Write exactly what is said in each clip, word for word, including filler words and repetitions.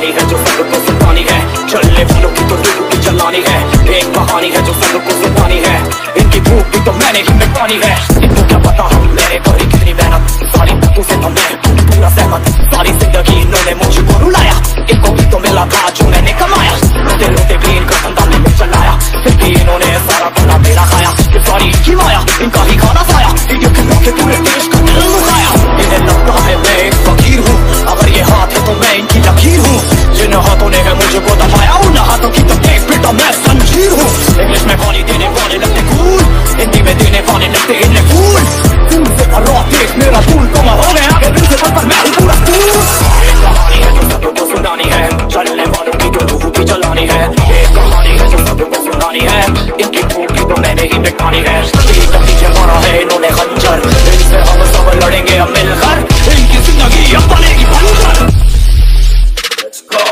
कहानी है जो सबको सुनानी है, चलने वालों की तो रूह की जलानी है। एक कहानी है जो सबको सुनानी है, इनकी भूख भी तो मैंने ही मिटानी है। इनको क्या पता हम मेरे करी कितनी मेहनत, सारी बातों से तो मैं पूरा सहमत। सारी जिंदगी इन्होंने मुझको रुलाया, इनको भी तो मिला था जो मैंने कमाया। रोते रोते भी इनका धंधा मैंने चलाया, फिर भी इन्होंने सारा खाना मेरा खाया। ये सारी इनकी माया, इनका ही खाना खाया, इडियो के मौके पूरे देश का दिल दुखाया। इन्हें लगता है मैं एक फकीर हूँ, अगर ये हाथ है तो मैं इनकी लकीर हूँ। जिन हाथों ने है मुझको दबाया, उन हाथों की तो देख बेटा मैं संजीर हूँ। इंग्लिश में गाली देने वाले लगते कूल, हिंदी में देने वाले लगते इन्हें फूल। तुम से भरा देख मेरा फूल, तुम हो गए आगे दिल से पर मैं हूँ पूरा फूल। एक कहानी है जो सबको सुनानी है, चलने वालों की तो रूह की जलानी है। एक कहानी है जो सबको सुनानी है, इनकी भूख की तो मैंने ही मिटानी है। पीठ पीछे मारा है इन्होंने खंजर, इनसे हम सब लड़ेंगे अब मिलकर, इनकी जिंदगी अब बनेगी बंजर। Let's go.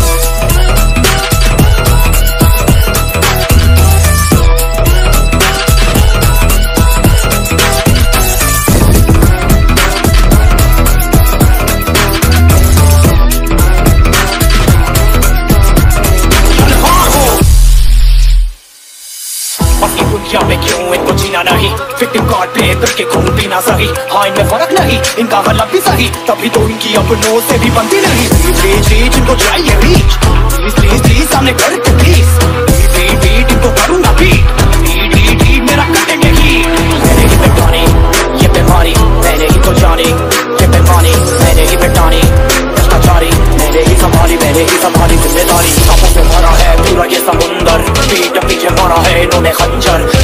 दुनिया में क्यों इनको जीना नहीं, विक्टिम कार्ड प्ले करके खून पीना सही। हाँ इनमें फर्क नहीं, इनका गलत भी सही, तभी तो इनकी अपनों से भी बनती नहीं। रीच रीच इनको चाहिए रीच, प्लीज प्लीज प्लीज सामने करके प्लीज। बीट बीट इनको करूंगा बीट, बीट बीट बीट मेरा कटेंगे हीट। मैंने ही मिटानी ये बीमारी, मैंने ही तो जानी ये बेमानी, मैंने ही मिटानी भ्रष्टाचारी, मैंने ही संभाली मैंने ही संभाली जिम्मेदारी। सांपों से भरा है पूरा ये समुंदर, पीठ पीछे मारा है इन्होंने खंजर,